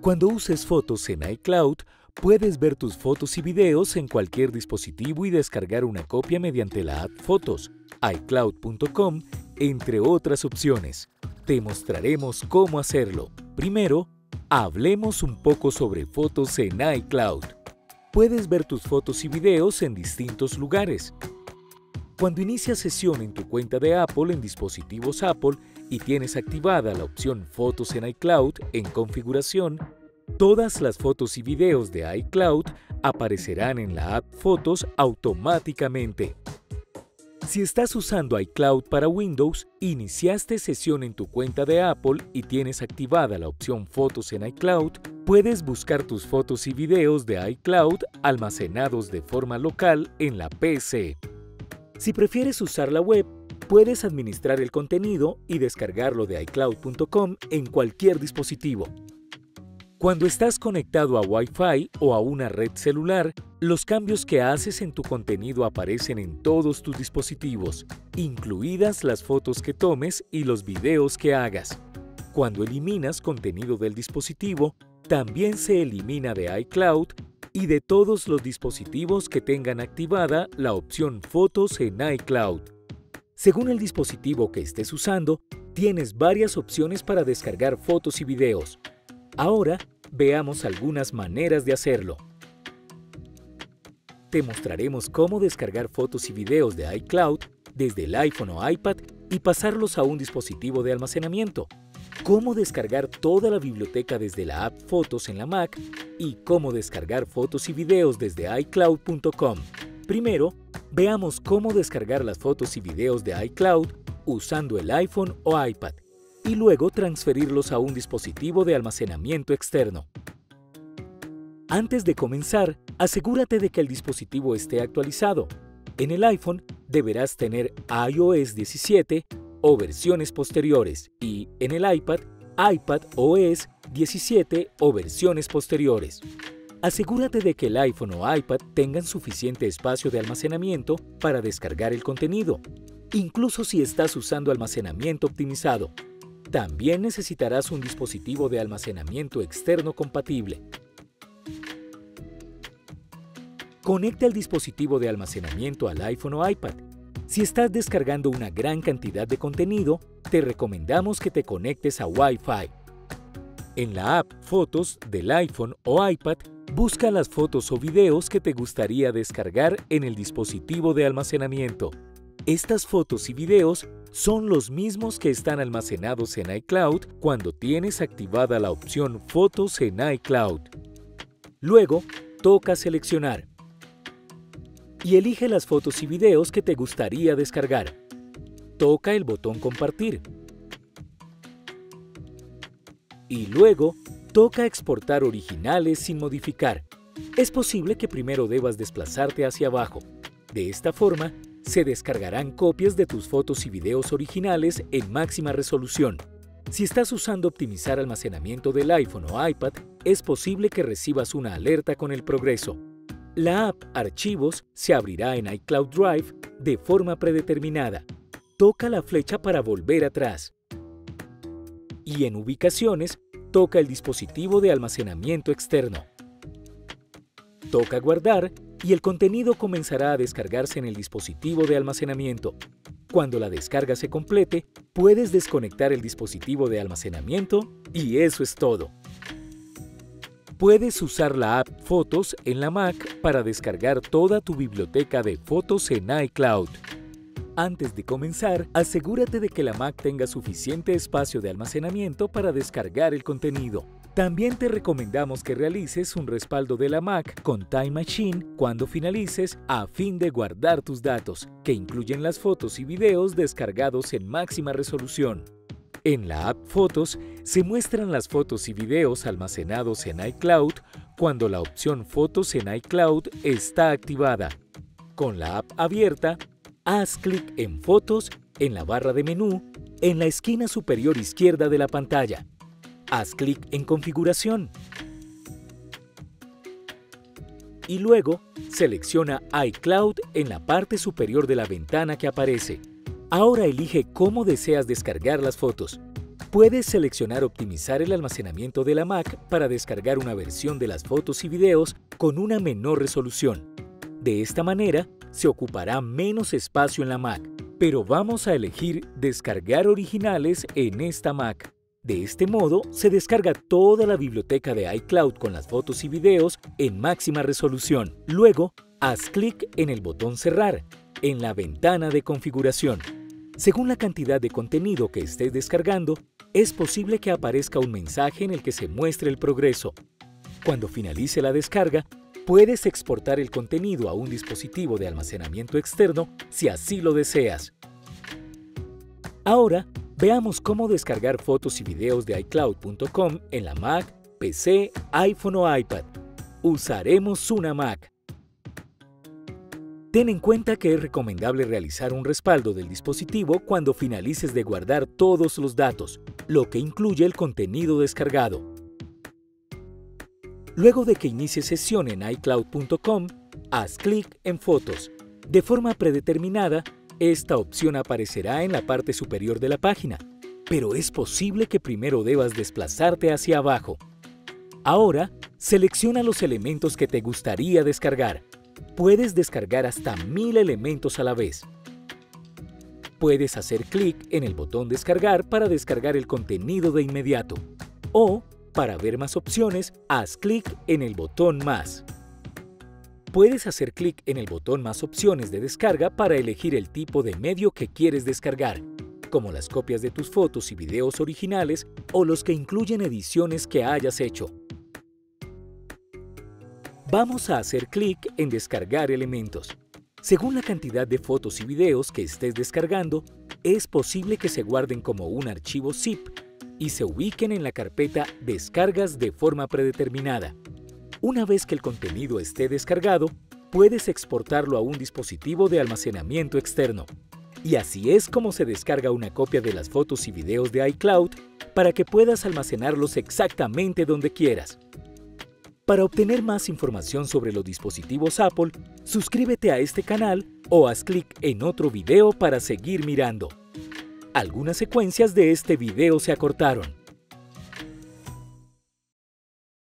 Cuando uses fotos en iCloud, puedes ver tus fotos y videos en cualquier dispositivo y descargar una copia mediante la app Fotos, iCloud.com, entre otras opciones. Te mostraremos cómo hacerlo. Primero, hablemos un poco sobre fotos en iCloud. Puedes ver tus fotos y videos en distintos lugares. Cuando inicias sesión en tu cuenta de Apple en dispositivos Apple y tienes activada la opción Fotos en iCloud en configuración, todas las fotos y videos de iCloud aparecerán en la app Fotos automáticamente. Si estás usando iCloud para Windows, iniciaste sesión en tu cuenta de Apple y tienes activada la opción Fotos en iCloud, puedes buscar tus fotos y videos de iCloud almacenados de forma local en la PC. Si prefieres usar la web, puedes administrar el contenido y descargarlo de iCloud.com en cualquier dispositivo. Cuando estás conectado a Wi-Fi o a una red celular, los cambios que haces en tu contenido aparecen en todos tus dispositivos, incluidas las fotos que tomes y los videos que hagas. Cuando eliminas contenido del dispositivo, también se elimina de iCloud y de todos los dispositivos que tengan activada la opción Fotos en iCloud. Según el dispositivo que estés usando, tienes varias opciones para descargar fotos y videos. Ahora, veamos algunas maneras de hacerlo. Te mostraremos cómo descargar fotos y videos de iCloud desde el iPhone o iPad y pasarlos a un dispositivo de almacenamiento, cómo descargar toda la biblioteca desde la app Fotos en la Mac y cómo descargar fotos y videos desde iCloud.com. Primero, veamos cómo descargar las fotos y videos de iCloud usando el iPhone o iPad y luego transferirlos a un dispositivo de almacenamiento externo. Antes de comenzar, asegúrate de que el dispositivo esté actualizado. En el iPhone deberás tener iOS 17 o versiones posteriores y en el iPad, iPadOS 17 o versiones posteriores. Asegúrate de que el iPhone o iPad tengan suficiente espacio de almacenamiento para descargar el contenido, incluso si estás usando almacenamiento optimizado. También necesitarás un dispositivo de almacenamiento externo compatible. Conecta el dispositivo de almacenamiento al iPhone o iPad. Si estás descargando una gran cantidad de contenido, te recomendamos que te conectes a Wi-Fi. En la app Fotos del iPhone o iPad, busca las fotos o videos que te gustaría descargar en el dispositivo de almacenamiento. Estas fotos y videos son los mismos que están almacenados en iCloud cuando tienes activada la opción Fotos en iCloud. Luego, toca seleccionar y elige las fotos y videos que te gustaría descargar. Toca el botón Compartir. Y luego, toca exportar originales sin modificar. Es posible que primero debas desplazarte hacia abajo. De esta forma, se descargarán copias de tus fotos y videos originales en máxima resolución. Si estás usando optimizar almacenamiento del iPhone o iPad, es posible que recibas una alerta con el progreso. La app Archivos se abrirá en iCloud Drive de forma predeterminada. Toca la flecha para volver atrás. Y en Ubicaciones, toca el dispositivo de almacenamiento externo. Toca Guardar y el contenido comenzará a descargarse en el dispositivo de almacenamiento. Cuando la descarga se complete, puedes desconectar el dispositivo de almacenamiento y eso es todo. Puedes usar la app Fotos en la Mac para descargar toda tu biblioteca de fotos en iCloud. Antes de comenzar, asegúrate de que la Mac tenga suficiente espacio de almacenamiento para descargar el contenido. También te recomendamos que realices un respaldo de la Mac con Time Machine cuando finalices a fin de guardar tus datos, que incluyen las fotos y videos descargados en máxima resolución. En la app Fotos se muestran las fotos y videos almacenados en iCloud cuando la opción Fotos en iCloud está activada. Con la app abierta, haz clic en Fotos en la barra de menú en la esquina superior izquierda de la pantalla. Haz clic en Configuración. Y luego, selecciona iCloud en la parte superior de la ventana que aparece. Ahora elige cómo deseas descargar las fotos. Puedes seleccionar optimizar el almacenamiento de la Mac para descargar una versión de las fotos y videos con una menor resolución. De esta manera, se ocupará menos espacio en la Mac, pero vamos a elegir Descargar originales en esta Mac. De este modo, se descarga toda la biblioteca de iCloud con las fotos y videos en máxima resolución. Luego, haz clic en el botón Cerrar, en la ventana de configuración. Según la cantidad de contenido que estés descargando, es posible que aparezca un mensaje en el que se muestre el progreso. Cuando finalice la descarga, puedes exportar el contenido a un dispositivo de almacenamiento externo si así lo deseas. Ahora, veamos cómo descargar fotos y videos de iCloud.com en la Mac, PC, iPhone o iPad. Usaremos una Mac. Ten en cuenta que es recomendable realizar un respaldo del dispositivo cuando finalices de guardar todos los datos, lo que incluye el contenido descargado. Luego de que inicie sesión en iCloud.com, haz clic en Fotos. De forma predeterminada, esta opción aparecerá en la parte superior de la página, pero es posible que primero debas desplazarte hacia abajo. Ahora, selecciona los elementos que te gustaría descargar. Puedes descargar hasta 1000 elementos a la vez. Puedes hacer clic en el botón Descargar para descargar el contenido de inmediato. O, para ver más opciones, haz clic en el botón Más. Puedes hacer clic en el botón Más opciones de descarga para elegir el tipo de medio que quieres descargar, como las copias de tus fotos y videos originales o los que incluyen ediciones que hayas hecho. Vamos a hacer clic en Descargar elementos. Según la cantidad de fotos y videos que estés descargando, es posible que se guarden como un archivo zip y se ubiquen en la carpeta Descargas de forma predeterminada. Una vez que el contenido esté descargado, puedes exportarlo a un dispositivo de almacenamiento externo. Y así es como se descarga una copia de las fotos y videos de iCloud para que puedas almacenarlos exactamente donde quieras. Para obtener más información sobre los dispositivos Apple, suscríbete a este canal o haz clic en otro video para seguir mirando. Algunas secuencias de este video se acortaron.